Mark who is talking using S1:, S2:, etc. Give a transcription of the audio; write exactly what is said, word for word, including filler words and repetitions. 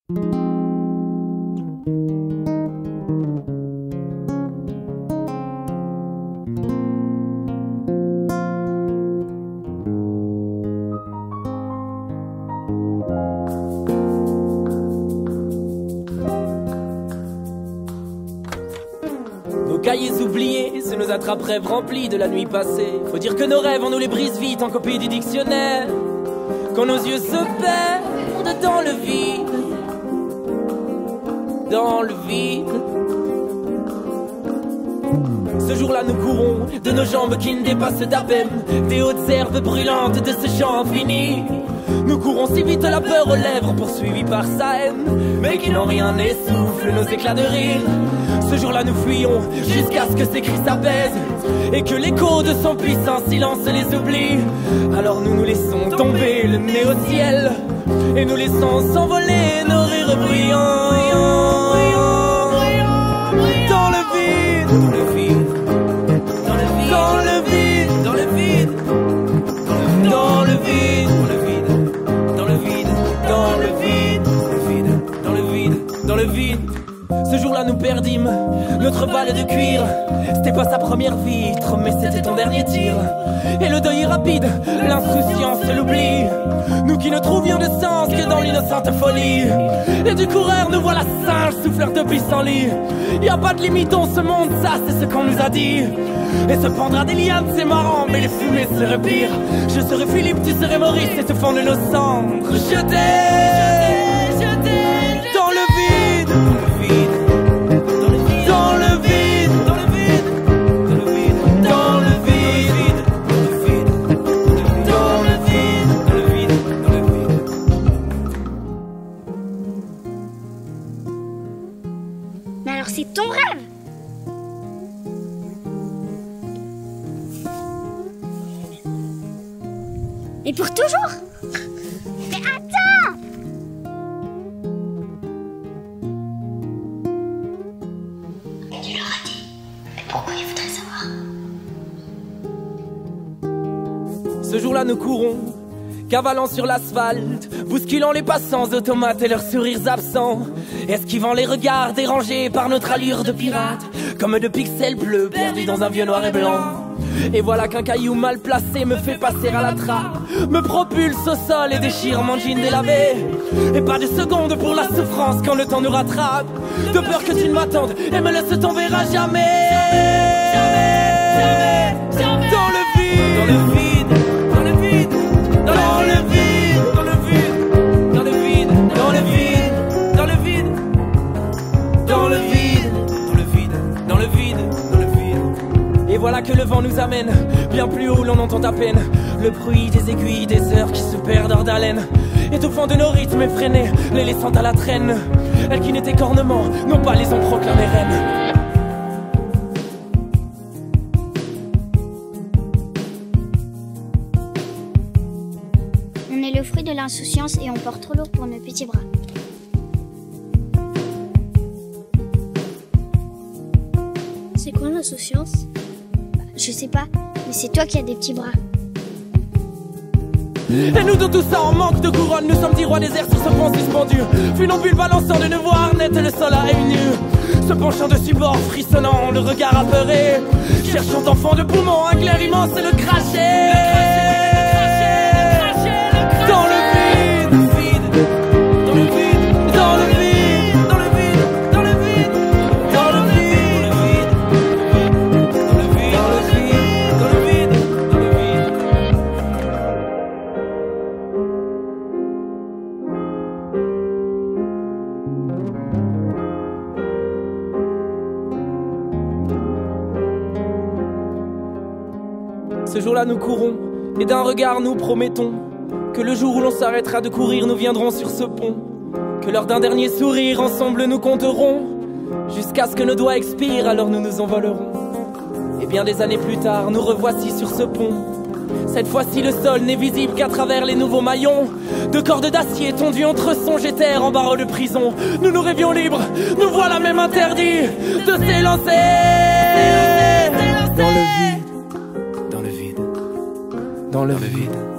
S1: Nos cahiers oubliés, c'est nos attrape-rêves remplis de la nuit passée. Faut dire que nos rêves, on nous les brise vite en copie du dictionnaire. Quand nos yeux se perdent dans le vide, dans le vide. Ce jour-là nous courons de nos jambes qui ne dépassent d'à peine des hautes herbes brûlantes de ce champ infini. Nous courons si vite la peur aux lèvres, poursuivis par sa haine, mais qui n'ont rien n'essouffle nos éclats de rire. Ce jour-là nous fuyons jusqu'à ce que ses cris s'apaisent et que l'écho de son puissant silence les oublie. Alors nous nous laissons tomber le nez au ciel et nous laissons s'envoler nos rires bruyants dans le vide, dans le vide, dans le vide, dans le vide, dans le vide, dans le vide, dans le vide, dans le vide, dans le vide, dans le vide. Ce jour-là nous perdîmes notre balle de cuir. C'était pas sa première vitre, mais c'était ton dernier tir. Et le deuil est rapide, l'insouciance l'oublie. Nous qui ne trouvions de sens que dans l'innocente folie. Et du coureur nous voilà singes, souffleurs de pissenlit. Y a pas de limite dans ce monde, ça c'est ce qu'on nous a dit. Et se pendre à des lianes c'est marrant, mais les fumées seraient pire. Je serais Philippe, tu serais Maurice, et se fond de nos cendres. Je t'aime, je t'aime, dans le vide, dans le vide, dans le vide, dans le vide, dans le vide, dans le vide, dans le vide, dans le vide.
S2: Mais alors c'est ton rêve? Et pour toujours? Mais attends! Tu leur as dit. Mais pourquoi il voudrait savoir?
S1: Ce jour-là nous courons, cavalant sur l'asphalte, bousculant les passants automates et leurs sourires absents, esquivant les regards dérangés par notre allure de pirate, comme de pixels bleus perdus dans un vieux noir et blanc. Et voilà qu'un caillou mal placé me fait passer à la trappe, me propulse au sol et déchire mon jean délavé. Et pas de seconde pour la souffrance quand le temps nous rattrape, de peur que tu ne m'attendes et me laisses tomber à jamais. Jamais, jamais, dans le vide, dans le vide, dans le vide, dans le vide, dans le vide, dans le vide, dans le vide, dans le vide, dans le vide, dans le vide, dans le vide, dans le vide. Et voilà que le vent nous amène bien plus haut où l'on entend à peine le bruit des aiguilles des heures qui se perdent hors d'haleine, étouffant de nos rythmes effrénés, les laissant à la traîne. Elles qui n'étaient qu'ornements, non pas les ont proclamées reines.
S2: On est le fruit de l'insouciance et on porte trop lourd pour nos petits bras. C'est quoi l'insouciance? Bah, je sais pas, mais c'est toi qui as des petits bras.
S1: Et nous de tout ça en manque de couronne, nous sommes dix rois déserts sur ce pont suspendu, funambule balançant de ne voir net le sol à œil nu, se penchant de support, frissonnant, le regard apeuré, cherchant enfant de poumon, un clair immense et le cracher. Dans le vide, dans le vide, dans le vide, dans le vide, dans le vide, dans le vide, dans le vide, dans le vide, dans le vide, dans le vide. Ce jour-là nous courons, et d'un regard nous promettons que le jour où l'on s'arrêtera de courir, nous viendrons sur ce pont. Que lors d'un dernier sourire, ensemble nous compterons, jusqu'à ce que nos doigts expirent, alors nous nous envolerons. Et bien des années plus tard, nous revoici sur ce pont. Cette fois-ci le sol n'est visible qu'à travers les nouveaux maillons de cordes d'acier tondues entre songe et terre en barreaux de prison. Nous nous rêvions libres, nous voilà même interdits de s'élancer dans le vide, dans le vide, dans le vide.